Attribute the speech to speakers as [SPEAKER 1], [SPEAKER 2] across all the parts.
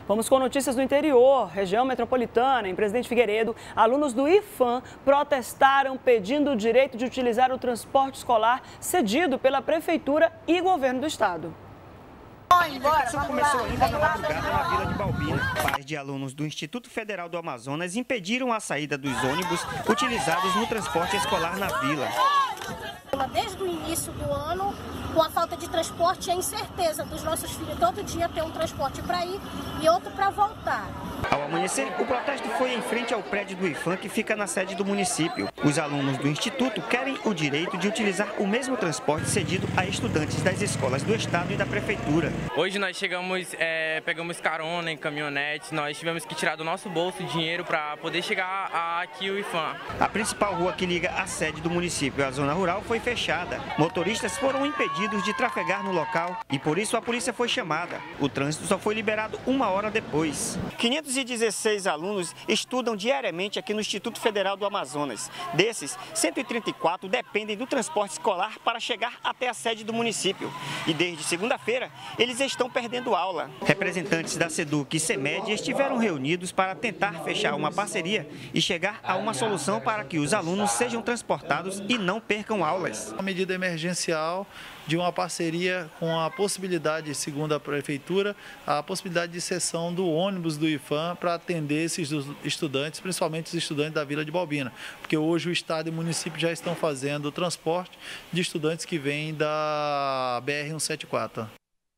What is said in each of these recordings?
[SPEAKER 1] Vamos com notícias do interior, região metropolitana. Em Presidente Figueiredo, alunos do IFAM protestaram pedindo o direito de utilizar o transporte escolar cedido pela Prefeitura e Governo do Estado.
[SPEAKER 2] A manifestação começou ainda na madrugada na Vila de Balbina. Pais de alunos do Instituto Federal do Amazonas impediram a saída dos ônibus utilizados no transporte escolar na vila.
[SPEAKER 3] Desde o início do ano, com a falta de transporte e a incerteza dos nossos filhos todo dia ter um transporte para ir e outro para voltar.
[SPEAKER 2] Ao amanhecer, o protesto foi em frente ao prédio do IFAM, que fica na sede do município. Os alunos do Instituto querem o direito de utilizar o mesmo transporte cedido a estudantes das escolas do Estado e da Prefeitura.
[SPEAKER 4] Hoje nós pegamos carona em caminhonete, nós tivemos que tirar do nosso bolso dinheiro para poder chegar aqui ao IFAM.
[SPEAKER 2] A principal rua que liga a sede do município à zona rural foi fechada. Motoristas foram impedidos de trafegar no local e por isso a polícia foi chamada. O trânsito só foi liberado 1 hora depois. 516 alunos estudam diariamente aqui no Instituto Federal do Amazonas. Desses, 134 dependem do transporte escolar para chegar até a sede do município. E desde segunda-feira, eles estão perdendo aula. Representantes da SEDUC e CEMED estiveram reunidos para tentar fechar uma parceria e chegar a uma solução para que os alunos sejam transportados e não percam aulas.
[SPEAKER 5] Uma medida emergencial de uma parceria com a possibilidade, segundo a Prefeitura, a possibilidade de cessão do ônibus do IFAM para atender esses estudantes, principalmente os estudantes da Vila de Balbina, porque hoje o Estado e o município já estão fazendo o transporte de estudantes que vêm da BR-174.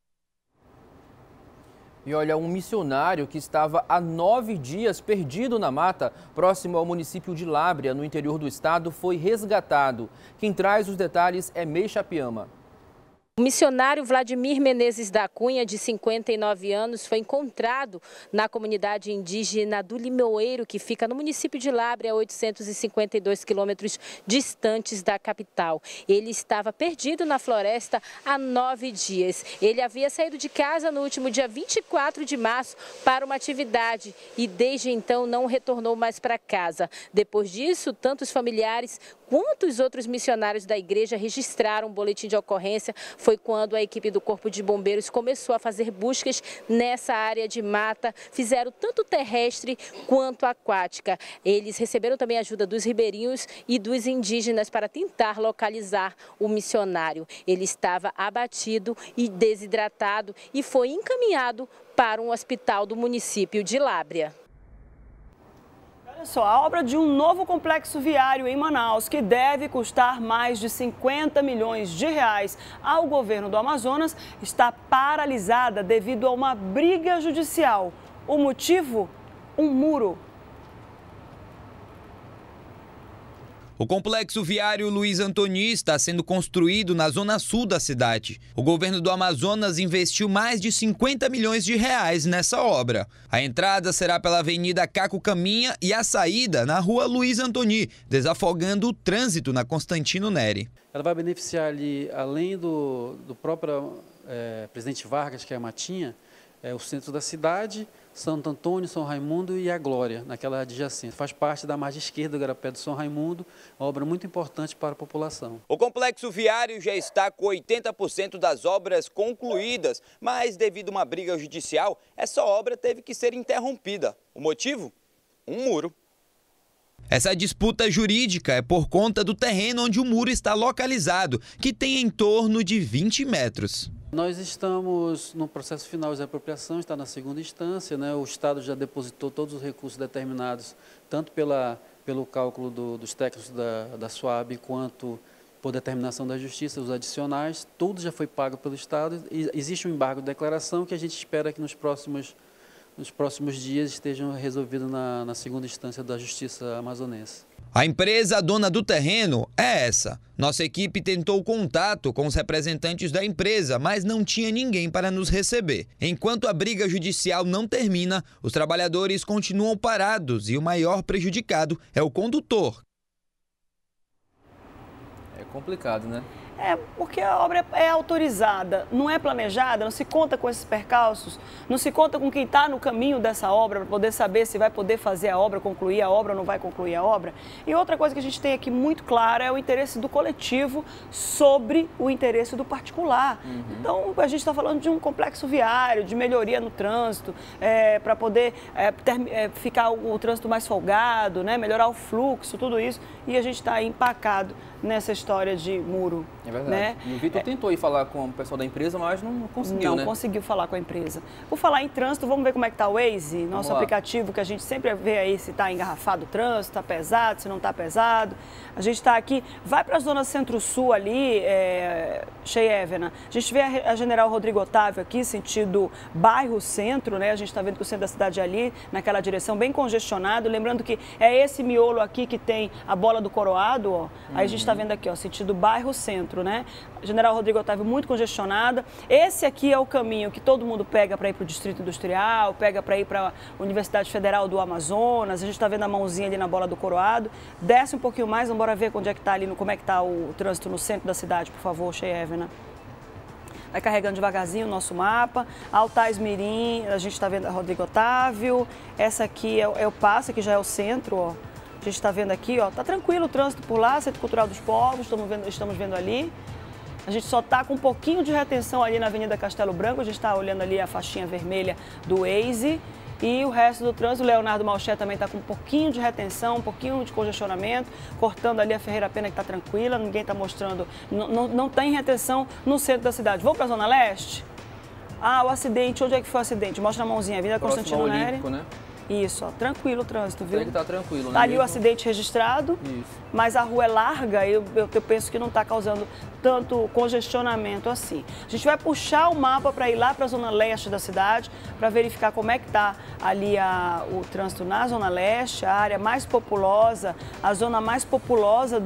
[SPEAKER 6] E olha, um missionário que estava há 9 dias perdido na mata, próximo ao município de Lábrea, no interior do estado, foi resgatado. Quem traz os detalhes é Meixa Piama.
[SPEAKER 7] O missionário Vladimir Menezes da Cunha, de 59 anos, foi encontrado na comunidade indígena do Limoeiro, que fica no município de Lábrea, a 852 quilômetros distantes da capital. Ele estava perdido na floresta há 9 dias. Ele havia saído de casa no último dia 24 de março para uma atividade e desde então não retornou mais para casa. Depois disso, tanto os familiares quanto os outros missionários da igreja registraram um boletim de ocorrência. Foi quando a equipe do Corpo de Bombeiros começou a fazer buscas nessa área de mata, fizeram tanto terrestre quanto aquática. Eles receberam também a ajuda dos ribeirinhos e dos indígenas para tentar localizar o missionário. Ele estava abatido e desidratado e foi encaminhado para um hospital do município de Lábrea.
[SPEAKER 1] Olha só, a obra de um novo complexo viário em Manaus, que deve custar mais de 50 milhões de reais ao governo do Amazonas, está paralisada devido a uma briga judicial. O motivo? Um muro.
[SPEAKER 8] O complexo viário Luiz Antoni está sendo construído na zona sul da cidade. O governo do Amazonas investiu mais de 50 milhões de reais nessa obra. A entrada será pela Avenida Caco Caminha e a saída na rua Luiz Antoni, desafogando o trânsito na Constantino Neri.
[SPEAKER 9] Ela vai beneficiar ali, além do próprio Presidente Vargas, que é a Matinha, o centro da cidade, Santo Antônio, São Raimundo e a Glória, naquela adjacente. Faz parte da margem esquerda do Garapé do São Raimundo, uma obra muito importante para a população.
[SPEAKER 8] O complexo viário já está com 80% das obras concluídas, mas devido a uma briga judicial, essa obra teve que ser interrompida. O motivo? Um muro. Essa disputa jurídica é por conta do terreno onde o muro está localizado, que tem em torno de 20 metros.
[SPEAKER 9] Nós estamos no processo final de apropriação, está na segunda instância, né? O Estado já depositou todos os recursos determinados, tanto pelo cálculo dos técnicos da SUAB, quanto por determinação da Justiça, os adicionais, tudo já foi pago pelo Estado. E existe um embargo de declaração que a gente espera que nos próximos dias estejam resolvidos na segunda instância da Justiça amazonense.
[SPEAKER 8] A empresa dona do terreno é essa. Nossa equipe tentou contato com os representantes da empresa, mas não tinha ninguém para nos receber. Enquanto a briga judicial não termina, os trabalhadores continuam parados e o maior prejudicado é o condutor.
[SPEAKER 6] É complicado, né?
[SPEAKER 1] Porque a obra é autorizada, não é planejada, não se conta com esses percalços, não se conta com quem está no caminho dessa obra para poder saber se vai poder fazer a obra, concluir a obra ou não vai concluir a obra. E outra coisa que a gente tem aqui muito clara é o interesse do coletivo sobre o interesse do particular. Então, a gente está falando de um complexo viário, de melhoria no trânsito, para poder ficar o trânsito mais folgado, né, melhorar o fluxo, tudo isso. E a gente está empacado nessa história de muro.
[SPEAKER 6] É verdade.
[SPEAKER 1] Né?
[SPEAKER 6] E o Vitor tentou ir falar com o pessoal da empresa, mas não conseguiu,
[SPEAKER 1] Não conseguiu falar com a empresa. Por falar em trânsito, vamos ver como é que está o Waze, nosso aplicativo que a gente sempre vê aí se está engarrafado o trânsito, está pesado, se não está pesado. A gente está aqui, vai para a zona centro-sul ali, Cheyevna. A gente vê a General Rodrigo Otávio aqui, sentido bairro centro, né? A gente está vendo que o centro da cidade é ali, naquela direção, bem congestionado. Lembrando que é esse miolo aqui que tem a bola do Coroado, ó. Aí a gente está vendo aqui, ó, sentido bairro centro, né? General Rodrigo Otávio muito congestionada. Esse aqui é o caminho que todo mundo pega para ir para o Distrito Industrial, pega para ir para a Universidade Federal do Amazonas. A gente está vendo a mãozinha ali na bola do Coroado. Desce um pouquinho mais, vamos ver onde é que está ali, como é que está o trânsito no centro da cidade, por favor, Cheyevna. Vai carregando devagarzinho o nosso mapa. Altais Mirim, a gente está vendo a Rodrigo Otávio. Essa aqui é o passe, que já é o centro, ó. A gente está vendo aqui, ó, tá tranquilo o trânsito por lá, Centro Cultural dos Povos, estamos vendo ali. A gente só está com um pouquinho de retenção ali na Avenida Castelo Branco, a gente está olhando ali a faixinha vermelha do Waze. E o resto do trânsito, o Leonardo Malché também está com um pouquinho de retenção, um pouquinho de congestionamento, cortando ali a Ferreira Pena, que está tranquila, ninguém está mostrando, não tem retenção no centro da cidade. Vamos para a Zona Leste? O acidente, onde é que foi o acidente? Mostra a mãozinha, Avenida Constantino Neri.
[SPEAKER 6] Né?
[SPEAKER 1] Isso, ó, tranquilo o trânsito, viu?
[SPEAKER 6] Tem que estar tranquilo, né?
[SPEAKER 1] Tá ali o acidente registrado, mas a rua é larga e eu penso que não está causando tanto congestionamento assim. A gente vai puxar o mapa para ir lá para a zona leste da cidade, para verificar como é que está ali o trânsito na zona leste, a área mais populosa, a zona mais populosa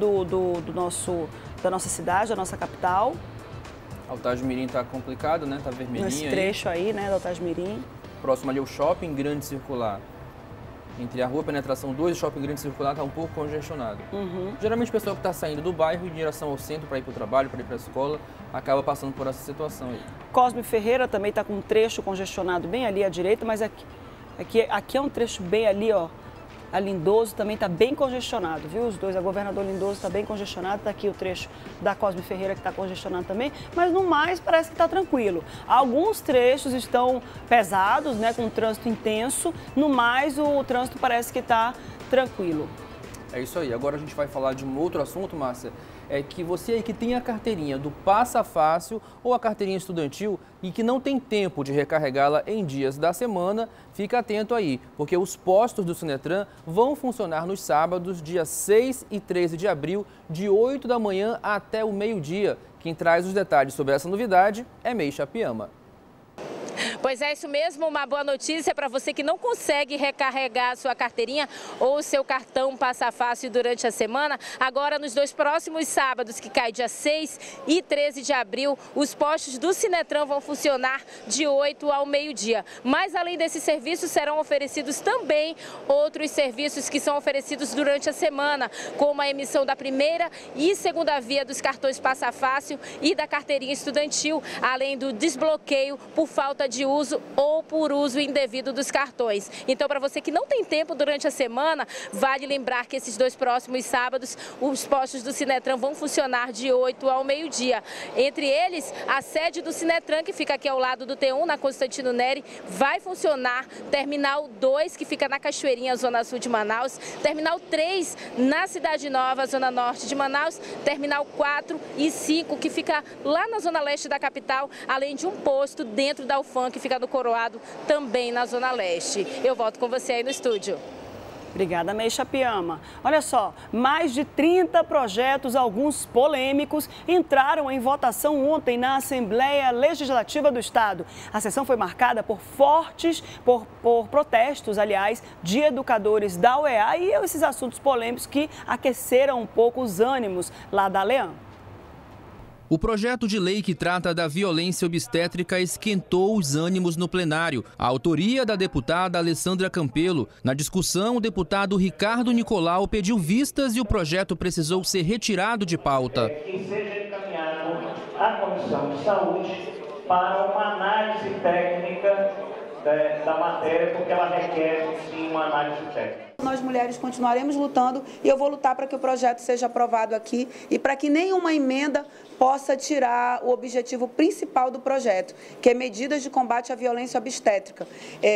[SPEAKER 1] da nossa cidade, da nossa capital.
[SPEAKER 6] Altais Mirim está complicado, né? Está vermelhinho.
[SPEAKER 1] Nesse trecho aí, né, do Altais Mirim.
[SPEAKER 6] Próximo ali o Shopping Grande Circular. Entre a Rua Penetração 2 e o Shopping Grande Circular está um pouco congestionado. Geralmente o pessoal que está saindo do bairro em direção ao centro para ir para o trabalho, para ir para a escola, acaba passando por essa situação aí.
[SPEAKER 1] Cosme Ferreira também está com um trecho congestionado bem ali à direita, mas aqui é um trecho bem ali, ó. A Lindoso também está bem congestionado, viu? Os dois, a Governador Lindoso está bem congestionado, está aqui o trecho da Cosme Ferreira que está congestionado também, mas no mais parece que está tranquilo. Alguns trechos estão pesados, né, com trânsito intenso, no mais o trânsito parece que está tranquilo.
[SPEAKER 6] É isso aí. Agora a gente vai falar de um outro assunto, Márcia. É que você aí que tem a carteirinha do Passa Fácil ou a carteirinha estudantil e que não tem tempo de recarregá-la em dias da semana, fica atento aí, porque os postos do Sinetran vão funcionar nos sábados, dias 6 e 13 de abril, de 8 da manhã até o meio-dia. Quem traz os detalhes sobre essa novidade é Meixa Piama.
[SPEAKER 7] Pois é, isso mesmo, uma boa notícia para você que não consegue recarregar a sua carteirinha ou o seu cartão Passa Fácil durante a semana. Agora, nos dois próximos sábados, que cai dia 6 e 13 de abril, os postos do Sinetran vão funcionar de 8 ao meio-dia. Mas, além desses serviços, serão oferecidos também outros serviços que são oferecidos durante a semana, como a emissão da primeira e segunda via dos cartões Passa Fácil e da carteirinha estudantil, além do desbloqueio por falta de uso ou por uso indevido dos cartões. Então, para você que não tem tempo durante a semana, vale lembrar que esses dois próximos sábados, os postos do Sinetran vão funcionar de 8 ao meio-dia. Entre eles, a sede do Sinetran, que fica aqui ao lado do T1, na Constantino Neri, vai funcionar. Terminal 2, que fica na Cachoeirinha, zona sul de Manaus. Terminal 3, na Cidade Nova, zona norte de Manaus. Terminal 4 e 5, que fica lá na zona leste da capital, além de um posto dentro da UFAM, que fica no Coroado, também na Zona Leste. Eu volto com você aí no estúdio.
[SPEAKER 1] Obrigada, Meixa Piama. Olha só, mais de 30 projetos, alguns polêmicos, entraram em votação ontem na Assembleia Legislativa do Estado. A sessão foi marcada por protestos, aliás, de educadores da UEA e esses assuntos polêmicos que aqueceram um pouco os ânimos lá da Leão.
[SPEAKER 6] O projeto de lei que trata da violência obstétrica esquentou os ânimos no plenário. A autoria da deputada Alessandra Campelo. Na discussão, o deputado Ricardo Nicolau pediu vistas e o projeto precisou ser retirado de pauta.
[SPEAKER 10] Que seja encaminhado à Comissão de Saúde para uma análise técnica da matéria, porque ela requer, sim, uma análise técnica.
[SPEAKER 11] Nós mulheres continuaremos lutando e eu vou lutar para que o projeto seja aprovado aqui e para que nenhuma emenda possa tirar o objetivo principal do projeto, que é medidas de combate à violência obstétrica.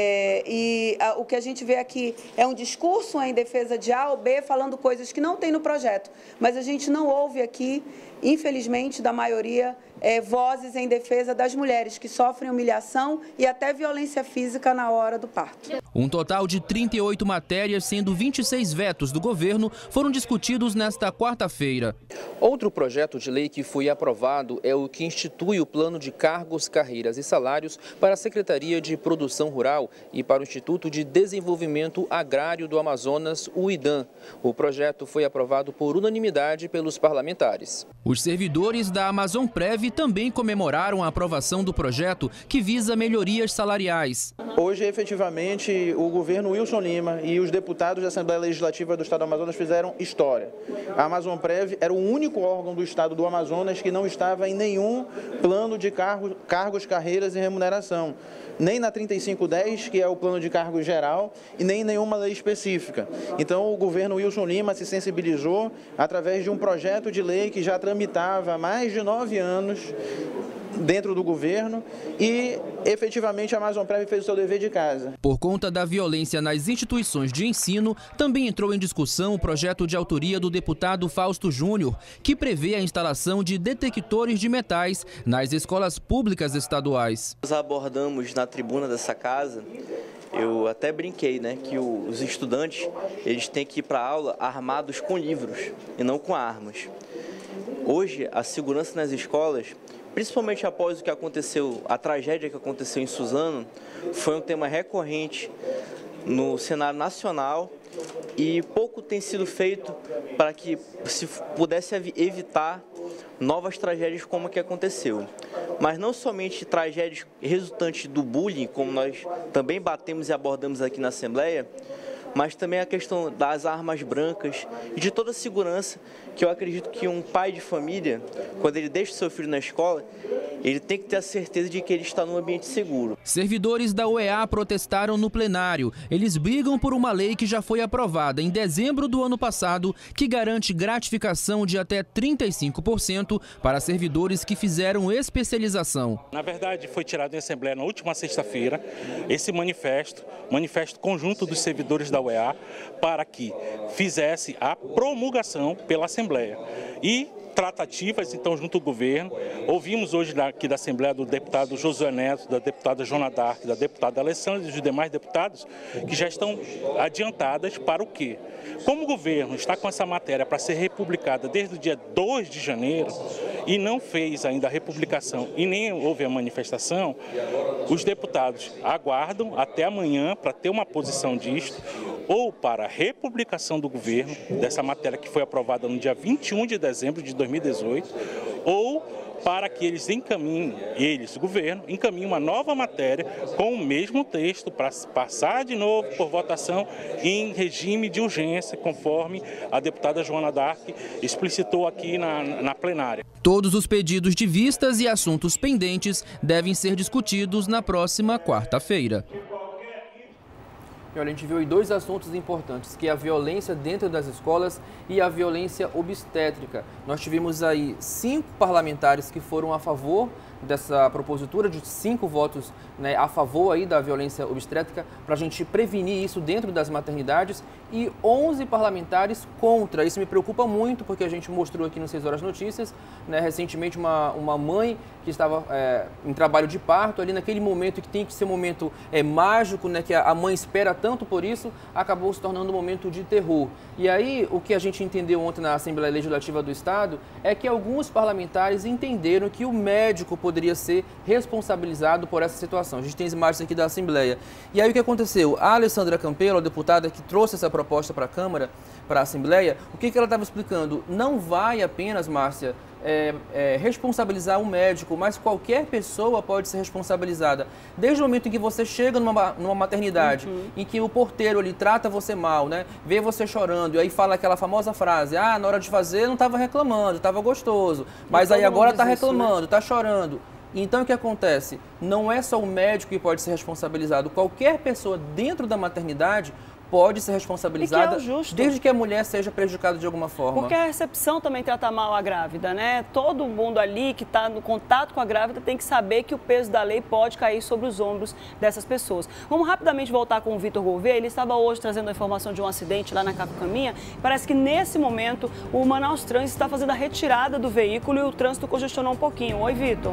[SPEAKER 11] O que a gente vê aqui é um discurso em defesa de A ou B, falando coisas que não tem no projeto, mas a gente não ouve aqui, infelizmente, da maioria, vozes em defesa das mulheres que sofrem humilhação e até violência física na hora do parto.
[SPEAKER 6] Um total de 38 matérias, sendo 26 vetos do governo, foram discutidos nesta quarta-feira. Outro projeto de lei que foi aprovado é o que institui o plano de cargos, carreiras e salários para a Secretaria de Produção Rural e para o Instituto de Desenvolvimento Agrário do Amazonas, o IDAM. O projeto foi aprovado por unanimidade pelos parlamentares. Os servidores da Amazonprev também comemoraram a aprovação do projeto que visa melhorias salariais.
[SPEAKER 12] Hoje, efetivamente, o governo Wilson Lima e os deputados da Assembleia Legislativa do Estado do Amazonas fizeram história. A Amazonprev era o único órgão do Estado do Amazonas que não estava em nenhum plano de cargos, carreiras e remuneração. Nem na 3510, que é o plano de cargo geral, e nem em nenhuma lei específica. Então, o governo Wilson Lima se sensibilizou através de um projeto de lei que já tramitava há mais de 9 anos dentro do governo e, efetivamente, a Amazonprev fez o seu dever de casa. Por conta da violência nas instituições de ensino, também entrou em discussão o projeto de autoria do deputado Fausto Júnior, que prevê a instalação de detectores de metais nas escolas públicas estaduais.
[SPEAKER 13] Nós abordamos na tribuna dessa casa, eu até brinquei, que os estudantes eles têm que ir para a aula armados com livros e não com armas. Hoje, a segurança nas escolas, principalmente após o que aconteceu, a tragédia que aconteceu em Suzano, foi um tema recorrente no cenário nacional e pouco tem sido feito para que se pudesse evitar novas tragédias como a que aconteceu. Mas não somente tragédias resultantes do bullying, como nós também batemos e abordamos aqui na Assembleia, mas também a questão das armas brancas e de toda a segurança, que eu acredito que um pai de família, quando ele deixa o seu filho na escola, ele tem que ter a certeza de que ele está num ambiente seguro.
[SPEAKER 6] Servidores da UEA protestaram no plenário. Eles brigam por uma lei que já foi aprovada em dezembro do ano passado, que garante gratificação de até 35% para servidores que fizeram especialização.
[SPEAKER 14] Na verdade, foi tirado em Assembleia na última sexta-feira esse manifesto conjunto dos servidores da UEA, para que fizesse a promulgação pela Assembleia. E tratativas, então, junto ao governo. Ouvimos hoje aqui da Assembleia do deputado Josué Neto, da deputada Joana Dark, da deputada Alessandra e dos demais deputados, que já estão adiantadas para o quê? Como o governo está com essa matéria para ser republicada desde o dia 2 de janeiro e não fez ainda a republicação e nem houve a manifestação, os deputados aguardam até amanhã para ter uma posição disto, ou para a republicação do governo, dessa matéria que foi aprovada no dia 21 de dezembro de 2018, ou para que eles encaminhem, o governo, encaminhem uma nova matéria com o mesmo texto para passar de novo por votação em regime de urgência, conforme a deputada Joana Dark explicitou aqui na plenária.
[SPEAKER 6] Todos os pedidos de vistas e assuntos pendentes devem ser discutidos na próxima quarta-feira. Olha, a gente viu aí dois assuntos importantes, que é a violência dentro das escolas e a violência obstétrica. Nós tivemos aí 5 parlamentares que foram a favor dessa propositura, de 5 votos a favor aí da violência obstétrica, para a gente prevenir isso dentro das maternidades, e 11 parlamentares contra. Isso me preocupa muito, porque a gente mostrou aqui no 6 Horas Notícias, recentemente uma mãe que estava em trabalho de parto, ali naquele momento que tem que ser um momento mágico, que a mãe espera tanto por isso, acabou se tornando um momento de terror. E aí, o que a gente entendeu ontem na Assembleia Legislativa do Estado é que alguns parlamentares entenderam que o médico poderia ser responsabilizado por essa situação. A gente tem as imagens aqui da Assembleia. E aí o que aconteceu? A Alessandra Campelo, a deputada que trouxe essa proposta para a Câmara, para a Assembleia, o que ela estava explicando? Não vai apenas, Márcia, responsabilizar o médico, mas qualquer pessoa pode ser responsabilizada. Desde o momento em que você chega numa maternidade, em que o porteiro ali trata você mal, né? Vê você chorando e aí fala aquela famosa frase, ah, na hora de fazer não estava reclamando, estava gostoso, mas aí agora está reclamando, está chorando. Então o que acontece? Não é só o médico que pode ser responsabilizado, qualquer pessoa dentro da maternidade pode ser responsabilizada, desde que a mulher seja prejudicada de alguma forma.
[SPEAKER 1] Porque a recepção também trata mal a grávida, né? Todo mundo ali que está no contato com a grávida tem que saber que o peso da lei pode cair sobre os ombros dessas pessoas. Vamos rapidamente voltar com o Vitor Gouveia. Ele estava hoje trazendo a informação de um acidente lá na Caco Caminha. Parece que nesse momento o Manaus Trânsito está fazendo a retirada do veículo e o trânsito congestionou um pouquinho. Oi, Vitor.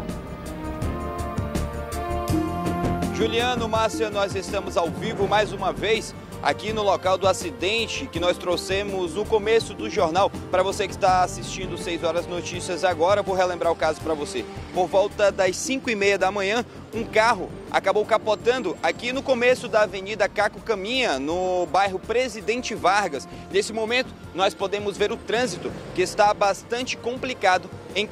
[SPEAKER 15] Juliano, Márcia, nós estamos ao vivo mais uma vez aqui no local do acidente que nós trouxemos no começo do jornal. Para você que está assistindo 6 Horas Notícias agora, vou relembrar o caso para você. Por volta das 5h30 da manhã, um carro acabou capotando aqui no começo da Avenida Caco Caminha, no bairro Presidente Vargas. Nesse momento, nós podemos ver o trânsito, que está bastante complicado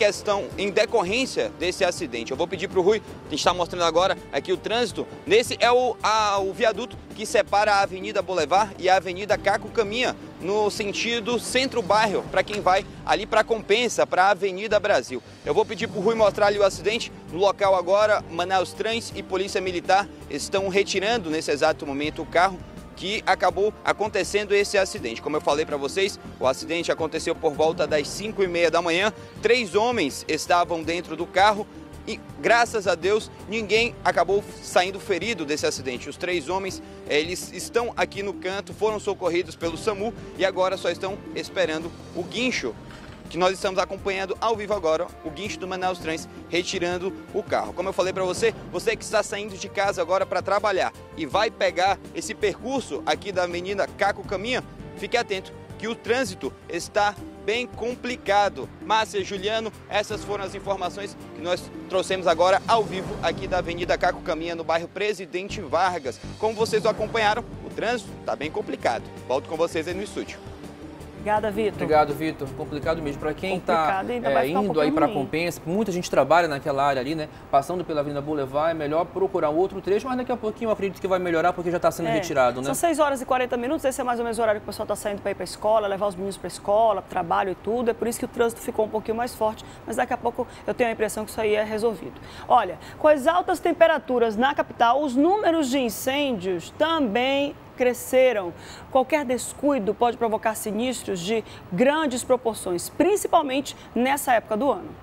[SPEAKER 15] em decorrência desse acidente. Eu vou pedir para o Rui, que a gente está mostrando agora aqui o trânsito. Nesse é o viaduto que separa a Avenida Boulevard e a Avenida Caco Caminha, no sentido centro-bairro, para quem vai ali para a Compensa, para a Avenida Brasil. Eu vou pedir para o Rui mostrar ali o acidente. No local agora, Manaus Trans e Polícia Militar estão retirando nesse exato momento o carro que acabou acontecendo esse acidente. Como eu falei para vocês, o acidente aconteceu por volta das 5h30 da manhã. 3 homens estavam dentro do carro e, graças a Deus, ninguém acabou saindo ferido desse acidente. Os 3 homens, eles estão aqui no canto, foram socorridos pelo SAMU e agora só estão esperando o guincho, que nós estamos acompanhando ao vivo agora, o guincho do Manaus Trans retirando o carro. Como eu falei para você, você que está saindo de casa agora para trabalhar e vai pegar esse percurso aqui da Avenida Caco Caminha, fique atento que o trânsito está bem complicado. Márcia, Juliano, essas foram as informações que nós trouxemos agora ao vivo aqui da Avenida Caco Caminha, no bairro Presidente Vargas. Como vocês acompanharam, o trânsito está bem complicado. Volto com vocês aí no estúdio.
[SPEAKER 1] Obrigada, Vitor.
[SPEAKER 6] Obrigado, Vitor. Complicado mesmo. Para quem está indo aí para a Compensa, muita gente trabalha naquela área ali, né? Passando pela Avenida Boulevard, é melhor procurar outro trecho, mas daqui a pouquinho eu acredito que vai melhorar porque já está sendo retirado, né?
[SPEAKER 1] São 6 horas e 40 minutos, esse é mais ou menos o horário que o pessoal está saindo para ir para a escola, levar os meninos para a escola, para o trabalho e tudo. É por isso que o trânsito ficou um pouquinho mais forte, mas daqui a pouco eu tenho a impressão que isso aí é resolvido. Olha, com as altas temperaturas na capital, os números de incêndios também cresceram. Qualquer descuido pode provocar sinistros de grandes proporções, principalmente nessa época do ano.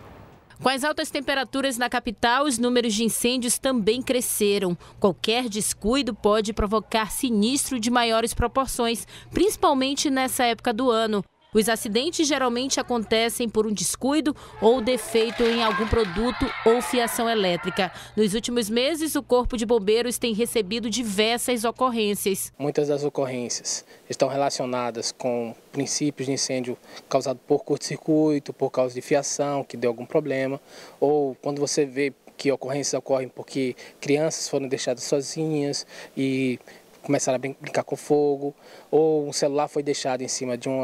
[SPEAKER 7] Com as altas temperaturas na capital, os números de incêndios também cresceram. Qualquer descuido pode provocar sinistro de maiores proporções, principalmente nessa época do ano. Os acidentes geralmente acontecem por um descuido ou defeito em algum produto ou fiação elétrica. Nos últimos meses, o Corpo de Bombeiros tem recebido diversas ocorrências.
[SPEAKER 16] Muitas das ocorrências estão relacionadas com princípios de incêndio causado por curto-circuito, por causa de fiação, que deu algum problema, ou quando você vê que ocorrências ocorrem porque crianças foram deixadas sozinhas e começaram a brincar com fogo, ou um celular foi deixado em cima de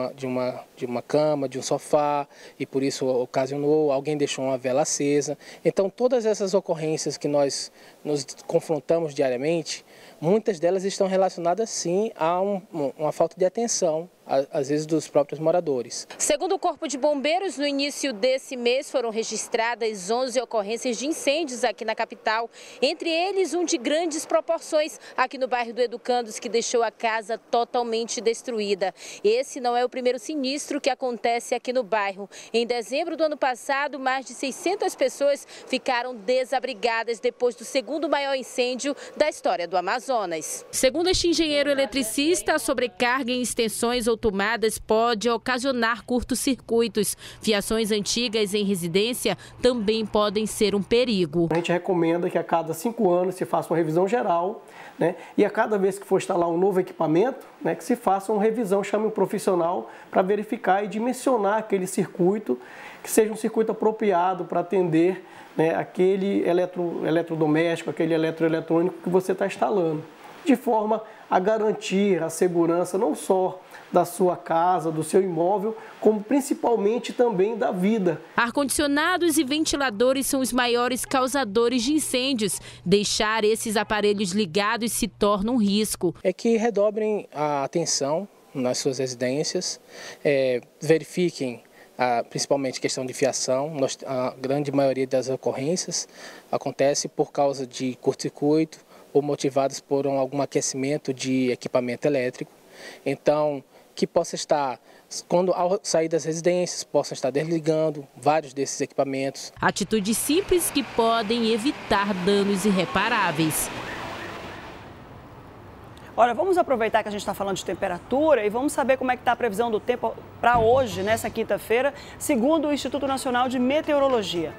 [SPEAKER 16] uma cama, de um sofá, e por isso ocasionou, alguém deixou uma vela acesa. Então, todas essas ocorrências que nós nos confrontamos diariamente, muitas delas estão relacionadas, sim, a uma falta de atenção, às vezes, dos próprios moradores.
[SPEAKER 7] Segundo o Corpo de Bombeiros, no início desse mês foram registradas 11 ocorrências de incêndios aqui na capital, entre eles um de grandes proporções aqui no bairro do Educandos, que deixou a casa totalmente destruída. Esse não é o primeiro sinistro que acontece aqui no bairro. Em dezembro do ano passado, mais de 600 pessoas ficaram desabrigadas depois do segundo maior incêndio da história do Amazonas. Segundo este engenheiro eletricista, a sobrecarga em extensões ou tomadas pode ocasionar curtos-circuitos. Fiações antigas em residência também podem ser um perigo.
[SPEAKER 17] A gente recomenda que a cada 5 anos se faça uma revisão geral, né? E a cada vez que for instalar um novo equipamento, né, que se faça uma revisão, chame um profissional para verificar e dimensionar aquele circuito, que seja um circuito apropriado para atender, né, aquele eletrodoméstico, aquele eletroeletrônico que você está instalando, de forma a garantir a segurança não só da sua casa, do seu imóvel, como principalmente também da vida.
[SPEAKER 7] Ar-condicionados e ventiladores são os maiores causadores de incêndios. Deixar esses aparelhos ligados se torna um risco.
[SPEAKER 16] É que redobrem a atenção nas suas residências, verifiquem principalmente questão de fiação. A grande maioria das ocorrências acontece por causa de curto-circuito ou motivadas por algum aquecimento de equipamento elétrico. Então, que possa estar, quando ao sair das residências, possa estar desligando vários desses equipamentos.
[SPEAKER 7] Atitudes simples que podem evitar danos irreparáveis.
[SPEAKER 1] Olha, vamos aproveitar que a gente está falando de temperatura e vamos saber como é que está a previsão do tempo para hoje, nessa quinta-feira, segundo o Instituto Nacional de Meteorologia.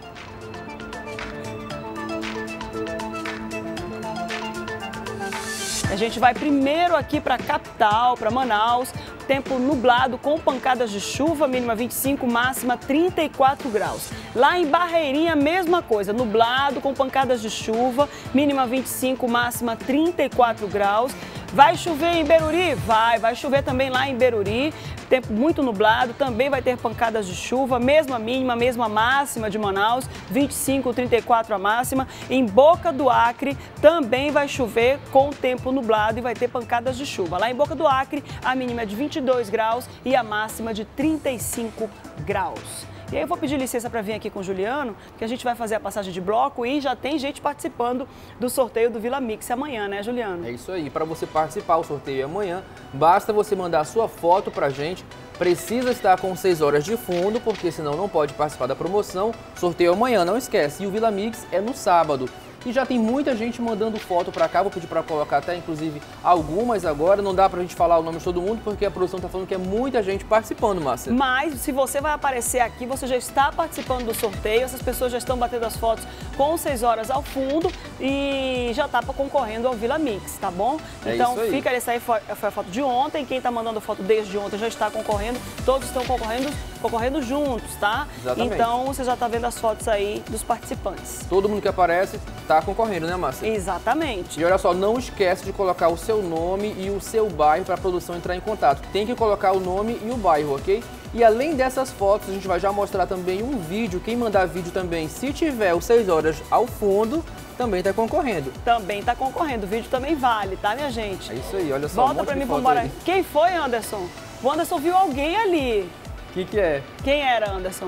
[SPEAKER 1] A gente vai primeiro aqui para a capital, para Manaus, tempo nublado com pancadas de chuva, mínima 25, máxima 34 graus. Lá em Barreirinha, mesma coisa, nublado com pancadas de chuva, mínima 25, máxima 34 graus. Vai chover em Beruri? Vai chover também lá em Beruri. Tempo muito nublado, também vai ter pancadas de chuva, mesma mínima, mesma máxima de Manaus, 25, 34 a máxima. Em Boca do Acre também vai chover com tempo nublado e vai ter pancadas de chuva. Lá em Boca do Acre, a mínima é de 22 graus e a máxima de 35 graus. E aí eu vou pedir licença para vir aqui com o Juliano, que a gente vai fazer a passagem de bloco e já tem gente participando do sorteio do Vila Mix amanhã, né, Juliano?
[SPEAKER 6] É isso aí. Para você participar, o sorteio é amanhã, basta você mandar a sua foto para a gente. Precisa estar com 6 horas de fundo, porque senão não pode participar da promoção. Sorteio amanhã, não esquece. E o Vila Mix é no sábado. E já tem muita gente mandando foto para cá, vou pedir para colocar até inclusive algumas agora. Não dá pra gente falar o nome de todo mundo, porque a produção tá falando que é muita gente participando, Márcia.
[SPEAKER 1] Mas se você vai aparecer aqui, você já está participando do sorteio, essas pessoas já estão batendo as fotos com 6 horas ao fundo e já tá concorrendo ao Vila Mix, tá bom? Então fica, essa aí foi a foto de ontem, quem tá mandando foto desde ontem já está concorrendo, todos estão concorrendo juntos, tá?
[SPEAKER 6] Exatamente.
[SPEAKER 1] Então você já tá vendo as fotos aí dos participantes.
[SPEAKER 6] Todo mundo que aparece tá concorrendo, né, Márcia?
[SPEAKER 1] Exatamente.
[SPEAKER 6] E olha só, não esquece de colocar o seu nome e o seu bairro para a produção entrar em contato. Tem que colocar o nome e o bairro, ok? E além dessas fotos, a gente vai já mostrar também um vídeo. Quem mandar vídeo também, se tiver os 6 horas ao fundo, também está concorrendo.
[SPEAKER 1] Também está concorrendo. O vídeo também vale, tá, minha gente?
[SPEAKER 6] É isso aí, olha só.
[SPEAKER 1] Volta para mim, vamos embora. Quem foi, Anderson? O Anderson viu alguém ali.
[SPEAKER 6] O que é?
[SPEAKER 1] Quem era, Anderson?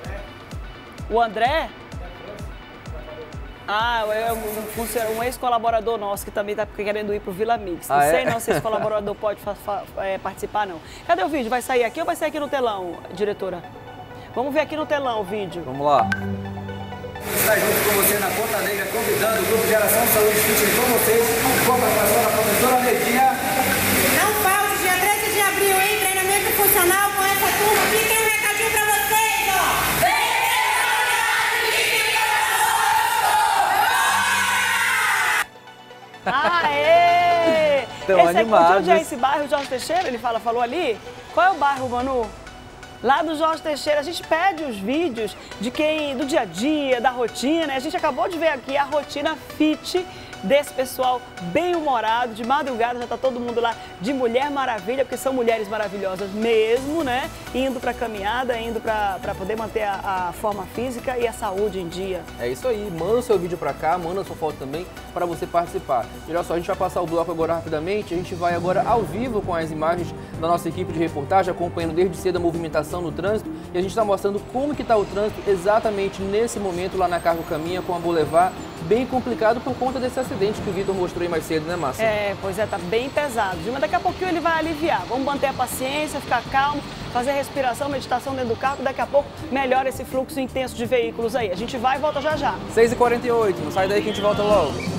[SPEAKER 1] O André? Ah, um ex-colaborador nosso que também está querendo ir para o Vila Mix. Não sei não se esse colaborador pode participar, não. Cadê o vídeo? Vai sair aqui ou vai sair aqui no telão, diretora? Vamos ver aqui no telão o vídeo.
[SPEAKER 6] Vamos lá.
[SPEAKER 18] Está junto com você na Ponta Negra, convidando o Grupo Geração Saúde Fitness com vocês, com a participação da professora Neidinha.
[SPEAKER 19] Não falte, dia 13 de abril, hein? Treinamento funcional com essa turma aqui. Tem um recadinho para vocês, ó.
[SPEAKER 1] Aê!
[SPEAKER 6] Estão animados.
[SPEAKER 1] Onde é esse bairro, Jorge Teixeira? Ele falou ali? Qual é o bairro, Manu? Lá do Jorge Teixeira. A gente pede os vídeos do dia a dia, da rotina. A gente acabou de ver aqui a rotina fit desse pessoal bem humorado. De madrugada já tá todo mundo lá de Mulher Maravilha, porque são mulheres maravilhosas mesmo, né? Indo pra caminhada, indo pra poder manter a forma física e a saúde em dia.
[SPEAKER 6] É isso aí. Manda o seu vídeo pra cá, manda a sua foto também para você participar. E olha só, a gente vai passar o bloco agora rapidamente. A gente vai agora ao vivo com as imagens da nossa equipe de reportagem, acompanhando desde cedo a movimentação no trânsito. E a gente está mostrando como que está o trânsito exatamente nesse momento lá na Cargo Caminha com a Boulevard. Bem complicado por conta desse acidente que o Vitor mostrou aí mais cedo, né, Márcia?
[SPEAKER 1] Pois é, tá bem pesado. Mas daqui a pouquinho ele vai aliviar. Vamos manter a paciência, ficar calmo, fazer respiração, meditação dentro do carro. Daqui a pouco melhora esse fluxo intenso de veículos aí. A gente vai e volta já já.
[SPEAKER 6] 6h48, não sai daí que a gente volta logo.